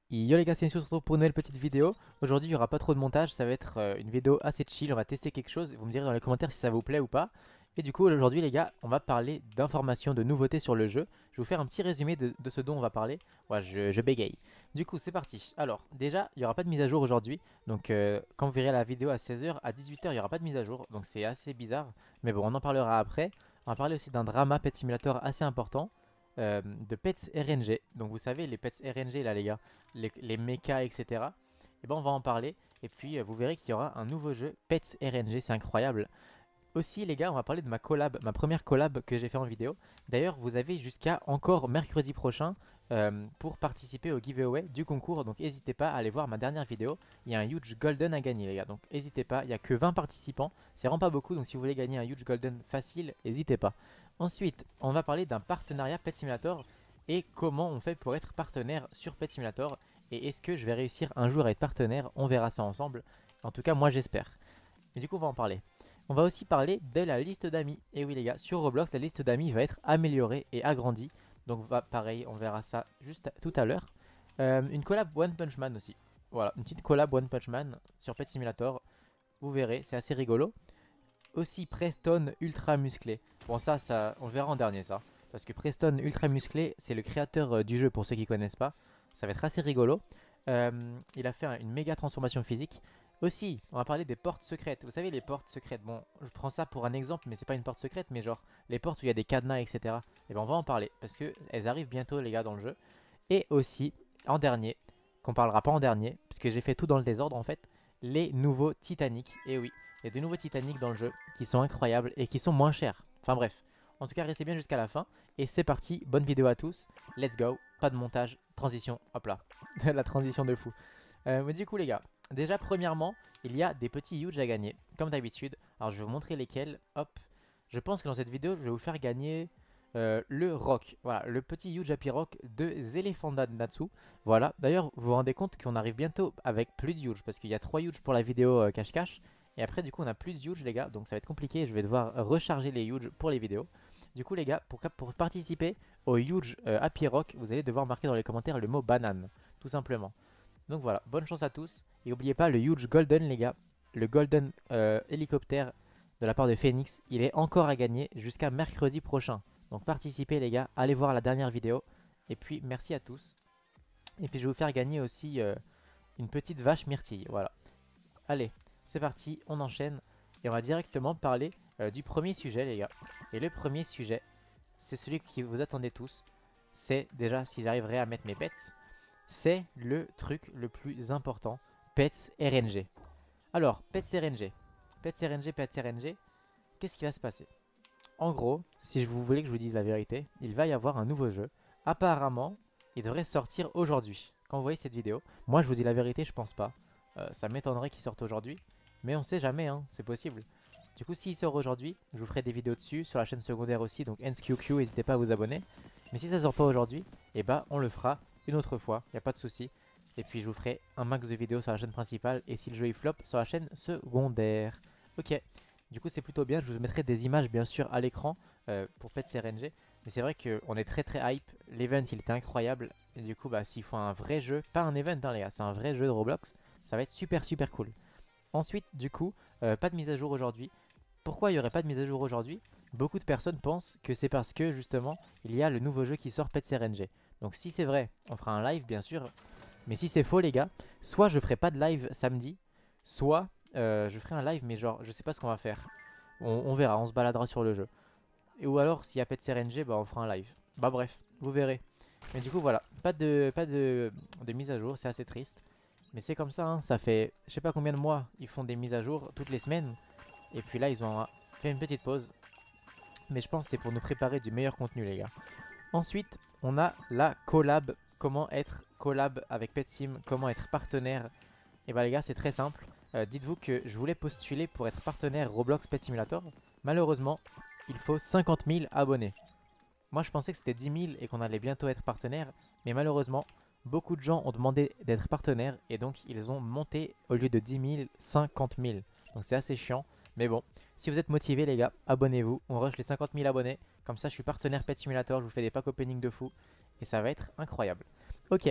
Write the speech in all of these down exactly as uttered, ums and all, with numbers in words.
Yo les gars, c'est Ensu, on se retrouve pour une nouvelle petite vidéo. Aujourd'hui, il n'y aura pas trop de montage, ça va être euh, une vidéo assez chill. On va tester quelque chose. Vous me direz dans les commentaires si ça vous plaît ou pas. Et du coup, aujourd'hui, les gars, on va parler d'informations, de nouveautés sur le jeu. Je vais vous faire un petit résumé de, de ce dont on va parler. Ouais, je, je bégaye. Du coup, c'est parti. Alors, déjà, il n'y aura pas de mise à jour aujourd'hui. Donc, euh, quand vous verrez la vidéo à seize heures, à dix-huit heures, il n'y aura pas de mise à jour. Donc, c'est assez bizarre. Mais bon, on en parlera après. On va parler aussi d'un drama Pet Simulator assez important. euh, de Pets R N G. Donc, vous savez, les Pets R N G, là, les gars les, les mechas, et cetera. Et ben on va en parler. Et puis euh, vous verrez qu'il y aura un nouveau jeu, Pets R N G, c'est incroyable. Aussi les gars, on va parler de ma collab, ma première collab que j'ai fait en vidéo. D'ailleurs, vous avez jusqu'à encore mercredi prochain euh, pour participer au giveaway du concours. Donc n'hésitez pas à aller voir ma dernière vidéo. Il y a un huge golden à gagner les gars. Donc n'hésitez pas, il n'y a que vingt participants. C'est vraiment pas beaucoup. Donc si vous voulez gagner un huge golden facile, n'hésitez pas. Ensuite, on va parler d'un partenariat Pet Simulator et comment on fait pour être partenaire sur Pet Simulator. Et est-ce que je vais réussir un jour à être partenaire? On verra ça ensemble. En tout cas, moi j'espère. Et du coup, on va en parler. On va aussi parler de la liste d'amis. Et oui les gars, sur Roblox, la liste d'amis va être améliorée et agrandie. Donc va, pareil, on verra ça juste tout à l'heure. Euh, une collab One Punch Man aussi. Voilà, une petite collab One Punch Man sur Pet Simulator. Vous verrez, c'est assez rigolo. Aussi Preston Ultra Musclé. Bon ça, ça, on le verra en dernier ça. Parce que Preston Ultra Musclé, c'est le créateur euh, du jeu pour ceux qui ne connaissent pas. Ça va être assez rigolo. Euh, il a fait un- une méga transformation physique. Aussi, on va parler des portes secrètes. Vous savez, les portes secrètes. Bon, je prends ça pour un exemple, mais c'est pas une porte secrète, mais genre les portes où il y a des cadenas, et cetera. Et ben on va en parler parce que elles arrivent bientôt, les gars, dans le jeu. Et aussi, en dernier, qu'on parlera pas en dernier, parce que j'ai fait tout dans le désordre en fait, les nouveaux Titanic. Et oui, il y a de nouveaux Titanic dans le jeu qui sont incroyables et qui sont moins chers. Enfin bref, en tout cas, restez bien jusqu'à la fin. Et c'est parti, bonne vidéo à tous. Let's go, pas de montage, transition, hop là, la transition de fou. Euh, mais du coup les gars, déjà premièrement, il y a des petits huge à gagner, comme d'habitude. Alors je vais vous montrer lesquels, hop. Je pense que dans cette vidéo, je vais vous faire gagner euh, le rock. Voilà, le petit huge Happy Rock de Zelephanda Natsu. Voilà, d'ailleurs, vous vous rendez compte qu'on arrive bientôt avec plus de huge, parce qu'il y a trois huge pour la vidéo euh, cache-cache. Et après, du coup, on a plus de huge, les gars, donc ça va être compliqué. Je vais devoir recharger les huge pour les vidéos. Du coup, les gars, pour, pour participer au huge euh, Happy Rock, vous allez devoir marquer dans les commentaires le mot banane, tout simplement. Donc voilà, bonne chance à tous. Et n'oubliez pas le huge golden, les gars. Le golden euh, hélicoptère de la part de Phoenix, il est encore à gagner jusqu'à mercredi prochain. Donc participez, les gars. Allez voir la dernière vidéo. Et puis, merci à tous. Et puis, je vais vous faire gagner aussi euh, une petite vache myrtille. Voilà. Allez, c'est parti, on enchaîne. Et on va directement parler euh, du premier sujet, les gars. Et le premier sujet, c'est celui que vous attendez tous. C'est déjà si j'arriverai à mettre mes pets. C'est le truc le plus important, Pets R N G. Alors, Pets R N G. Pets R N G, Pets R N G, qu'est-ce qui va se passer? En gros, si vous voulez que je vous dise la vérité, il va y avoir un nouveau jeu. Apparemment, il devrait sortir aujourd'hui. Quand vous voyez cette vidéo, moi je vous dis la vérité, je pense pas. Euh, ça m'étonnerait qu'il sorte aujourd'hui. Mais on sait jamais, hein, c'est possible. Du coup, s'il sort aujourd'hui, je vous ferai des vidéos dessus, sur la chaîne secondaire aussi, donc N S Q Q, n'hésitez pas à vous abonner. Mais si ça sort pas aujourd'hui, eh bah on le fera une autre fois, il n'y a pas de souci. Et puis je vous ferai un max de vidéos sur la chaîne principale et si le jeu il flop, sur la chaîne secondaire. Ok, du coup c'est plutôt bien, je vous mettrai des images bien sûr à l'écran euh, pour Pets R N G. Mais c'est vrai qu'on est très très hype, l'event il était incroyable. Et du coup bah s'il faut un vrai jeu, pas un event hein les gars, c'est un vrai jeu de Roblox, ça va être super super cool. Ensuite du coup, euh, pas de mise à jour aujourd'hui. Pourquoi il n'y aurait pas de mise à jour aujourd'hui? Beaucoup de personnes pensent que c'est parce que justement il y a le nouveau jeu qui sort Pets R N G. Donc si c'est vrai, on fera un live bien sûr. Mais si c'est faux les gars, soit je ferai pas de live samedi, soit euh, je ferai un live mais genre je sais pas ce qu'on va faire. On, on verra, on se baladera sur le jeu. Et ou alors s'il y a Pets R N G, bah on fera un live. Bah bref, vous verrez. Mais du coup voilà, pas de, pas de, de mise à jour, c'est assez triste. Mais c'est comme ça, hein. Ça fait je sais pas combien de mois ils font des mises à jour toutes les semaines. Et puis là ils ont fait une petite pause. Mais je pense que c'est pour nous préparer du meilleur contenu les gars. Ensuite, on a la collab. Comment être collab avec PetSim, comment être partenaire. Et bah les gars, c'est très simple. Euh, Dites-vous que je voulais postuler pour être partenaire Roblox Pet Simulator. Malheureusement, il faut cinquante mille abonnés. Moi, je pensais que c'était dix mille et qu'on allait bientôt être partenaire. Mais malheureusement, beaucoup de gens ont demandé d'être partenaire. Et donc, ils ont monté au lieu de dix mille, cinquante mille. Donc, c'est assez chiant. Mais bon, si vous êtes motivés, les gars, abonnez-vous. On rush les cinquante mille abonnés. Comme ça, je suis partenaire Pet Simulator. Je vous fais des packs opening de fou. Et ça va être incroyable. Ok,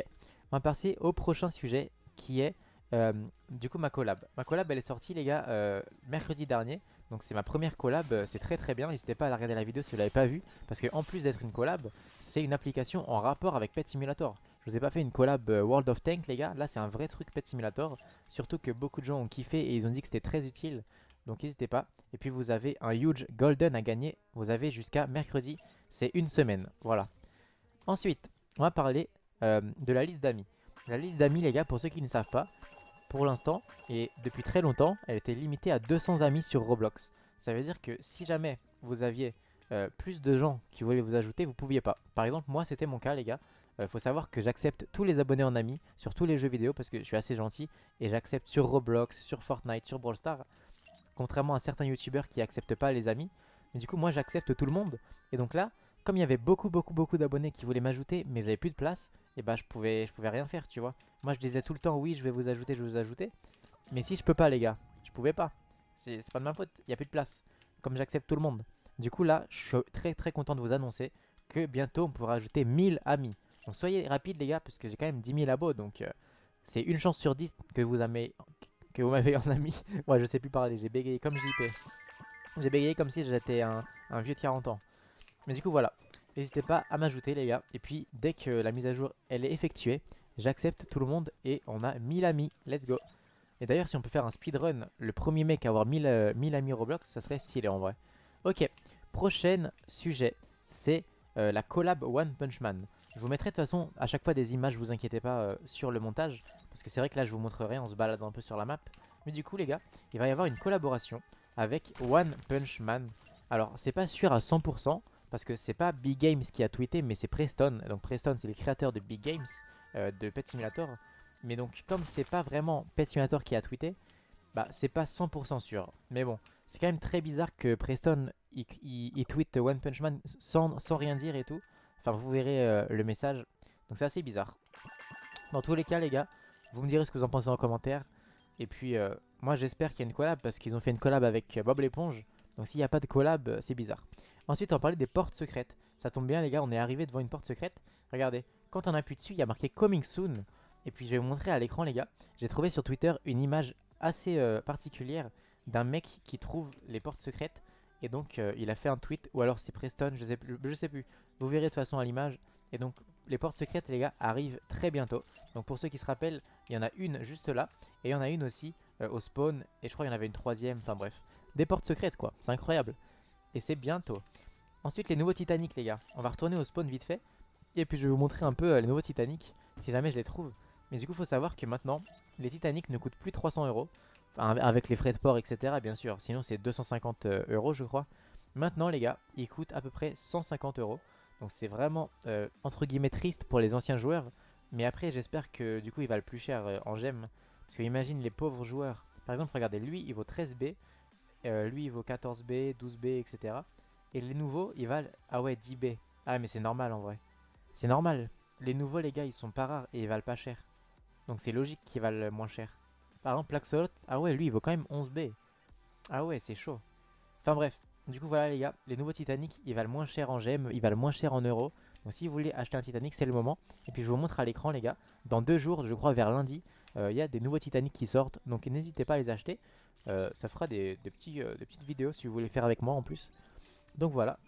On va passer au prochain sujet qui est euh, du coup ma collab. Ma collab elle est sortie les gars euh, mercredi dernier. Donc c'est ma première collab, euh, c'est très très bien. N'hésitez pas à la regarder la vidéo si vous l'avez pas vue. Parce que en plus d'être une collab, c'est une application en rapport avec Pet Simulator. Je vous ai pas fait une collab euh, World of Tanks les gars. Là c'est un vrai truc Pet Simulator. Surtout que beaucoup de gens ont kiffé et ils ont dit que c'était très utile. Donc n'hésitez pas. Et puis vous avez un huge golden à gagner. Vous avez jusqu'à mercredi. C'est une semaine. Voilà. Ensuite, on va parler euh, de la liste d'amis. La liste d'amis les gars, pour ceux qui ne savent pas, pour l'instant, et depuis très longtemps, elle était limitée à deux cents amis sur Roblox. Ça veut dire que si jamais vous aviez euh, plus de gens qui voulaient vous ajouter, vous pouviez pas. Par exemple, moi c'était mon cas les gars. Il euh, faut savoir que j'accepte tous les abonnés en amis sur tous les jeux vidéo parce que je suis assez gentil. Et j'accepte sur Roblox, sur Fortnite, sur Brawl Stars. Contrairement à certains youtubeurs qui acceptent pas les amis. Mais du coup moi j'accepte tout le monde. Et donc là, comme il y avait beaucoup beaucoup beaucoup d'abonnés qui voulaient m'ajouter mais j'avais plus de place, et bah je pouvais, je pouvais rien faire tu vois. Moi je disais tout le temps oui je vais vous ajouter, je vais vous ajouter. Mais si je peux pas les gars, je pouvais pas. C'est pas de ma faute, il n'y a plus de place. Comme j'accepte tout le monde. Du coup là, je suis très très content de vous annoncer que bientôt on pourra ajouter mille amis. Donc soyez rapides les gars parce que j'ai quand même dix mille abos. Donc euh, c'est une chance sur dix que vous avez, que vous m'avez en ami. Ouais je sais plus parler, j'ai bégayé comme J P. J'ai bégayé comme si j'étais un, un vieux de quarante ans. Mais du coup voilà, n'hésitez pas à m'ajouter les gars. Et puis dès que la mise à jour elle est effectuée, j'accepte tout le monde et on a mille amis. Let's go. Et d'ailleurs si on peut faire un speedrun, le premier mec à avoir mille, euh, mille amis Roblox, ça serait stylé en vrai. Ok, prochain sujet, c'est euh, la collab One Punch Man. Je vous mettrai de toute façon à chaque fois des images, vous inquiétez pas, euh, sur le montage. Parce que c'est vrai que là je vous montrerai, on se balade un peu sur la map. Mais du coup les gars, il va y avoir une collaboration avec One Punch Man. Alors c'est pas sûr à cent pour cent. Parce que c'est pas Big Games qui a tweeté, mais c'est Preston. Donc Preston, c'est le créateur de Big Games, euh, de Pet Simulator. Mais donc, comme c'est pas vraiment Pet Simulator qui a tweeté, bah c'est pas cent pour cent sûr. Mais bon, c'est quand même très bizarre que Preston il, il, il tweet One Punch Man sans, sans rien dire et tout. Enfin, vous verrez euh, le message. Donc c'est assez bizarre. Dans tous les cas, les gars, vous me direz ce que vous en pensez en commentaire. Et puis, euh, moi j'espère qu'il y a une collab parce qu'ils ont fait une collab avec Bob l'éponge. Donc s'il n'y a pas de collab, euh, c'est bizarre. Ensuite, on va parler des portes secrètes. Ça tombe bien, les gars, on est arrivé devant une porte secrète. Regardez, quand on appuie dessus, il y a marqué Coming Soon. Et puis, je vais vous montrer à l'écran, les gars. J'ai trouvé sur Twitter une image assez euh, particulière d'un mec qui trouve les portes secrètes. Et donc, euh, il a fait un tweet, ou alors c'est Preston, je sais, plus, je sais plus. Vous verrez de toute façon à l'image. Et donc, les portes secrètes, les gars, arrivent très bientôt. Donc, pour ceux qui se rappellent, il y en a une juste là. Et il y en a une aussi euh, au spawn. Et je crois qu'il y en avait une troisième. Enfin, bref. Des portes secrètes, quoi. C'est incroyable. Et c'est bientôt. Ensuite, les nouveaux Titanic, les gars. On va retourner au spawn vite fait. Et puis, je vais vous montrer un peu euh, les nouveaux Titanic. Si jamais je les trouve. Mais du coup, il faut savoir que maintenant, les Titanic ne coûtent plus trois cents euros. Enfin, avec les frais de port, et cetera. Bien sûr. Sinon, c'est deux cent cinquante euros, je crois. Maintenant, les gars, ils coûtent à peu près cent cinquante euros. Donc, c'est vraiment, euh, entre guillemets, triste pour les anciens joueurs. Mais après, j'espère que du coup, il va le plus cher euh, en gemmes. Parce que imagine les pauvres joueurs. Par exemple, regardez, lui, il vaut treize B. Euh, lui, il vaut quatorze B, douze B, et cetera. Et les nouveaux, ils valent... Ah ouais, dix B. Ah, mais c'est normal en vrai. C'est normal. Les nouveaux, les gars, ils sont pas rares et ils valent pas cher. Donc c'est logique qu'ils valent moins cher. Par exemple, Laxolot, ah ouais, lui, il vaut quand même onze B. Ah ouais, c'est chaud. Enfin bref. Du coup, voilà les gars, les nouveaux Titanic, ils valent moins cher en gemmes, ils valent moins cher en euros. Donc si vous voulez acheter un Titanic, c'est le moment. Et puis je vous montre à l'écran, les gars. Dans deux jours, je crois vers lundi, il euh, y a des nouveaux Titanic qui sortent. Donc n'hésitez pas à les acheter. Euh, ça fera des, des, petits, euh, des petites vidéos si vous voulez faire avec moi en plus. Donc voilà.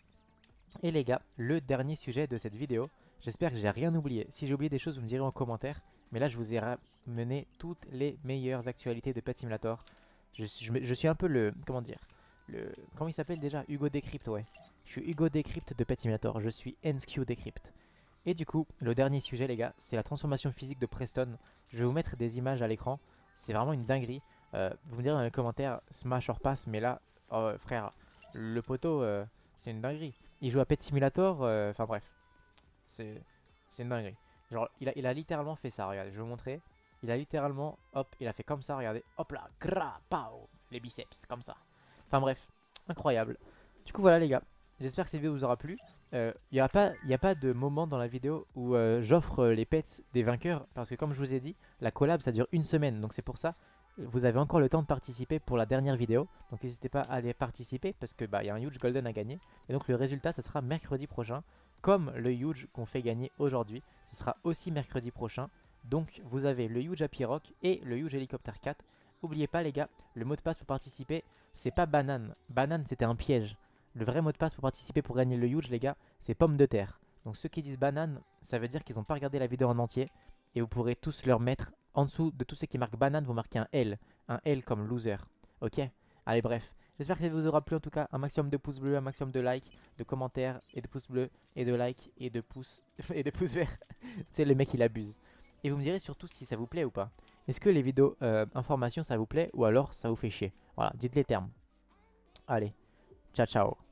Et les gars, le dernier sujet de cette vidéo. J'espère que j'ai rien oublié. Si j'ai oublié des choses, vous me direz en commentaire. Mais là, je vous ai ramené toutes les meilleures actualités de Pet Simulator. Je, je, je suis un peu le... Comment dire le, Comment il s'appelle déjà? Hugo Decrypt, ouais. Je suis Hugo Decrypt de Pet Simulator. Je suis N S Q Decrypt. Et du coup, le dernier sujet, les gars, c'est la transformation physique de Preston. Je vais vous mettre des images à l'écran. C'est vraiment une dinguerie. Euh, vous me direz dans les commentaires, smash or pass, mais là, oh, frère, le poteau, euh, c'est une dinguerie. Il joue à Pet Simulator, enfin euh, bref, c'est une dinguerie. Genre, il a, il a littéralement fait ça, regardez, je vais vous montrer. Il a littéralement, hop, il a fait comme ça, regardez, hop là, gra, pao, les biceps, comme ça. Enfin bref, incroyable. Du coup, voilà les gars, j'espère que cette vidéo vous aura plu. Il euh, n'y a, a pas de moment dans la vidéo où euh, j'offre les pets des vainqueurs, parce que comme je vous ai dit, la collab ça dure une semaine, donc c'est pour ça. Vous avez encore le temps de participer pour la dernière vidéo. Donc n'hésitez pas à aller participer parce que bah, y a un huge golden à gagner. Et donc le résultat ça sera mercredi prochain. Comme le huge qu'on fait gagner aujourd'hui. Ce sera aussi mercredi prochain. Donc vous avez le Huge Happy Rock et le Huge Helicopter quatre. N'oubliez pas les gars, le mot de passe pour participer, c'est pas banane. Banane c'était un piège. Le vrai mot de passe pour participer pour gagner le Huge les gars, c'est pomme de terre. Donc ceux qui disent banane, ça veut dire qu'ils n'ont pas regardé la vidéo en entier. Et vous pourrez tous leur mettre, en dessous de tous ceux qui marquent banane, vous marquez un L. Un L comme loser. Ok? Allez bref. J'espère que ça vous aura plu en tout cas. Un maximum de pouces bleus, un maximum de likes, de commentaires et de pouces bleus et de likes et de pouces et de pouces verts. C'est le mec il abuse. Et vous me direz surtout si ça vous plaît ou pas. Est-ce que les vidéos euh, informations ça vous plaît ou alors ça vous fait chier? Voilà, dites les termes. Allez, ciao ciao.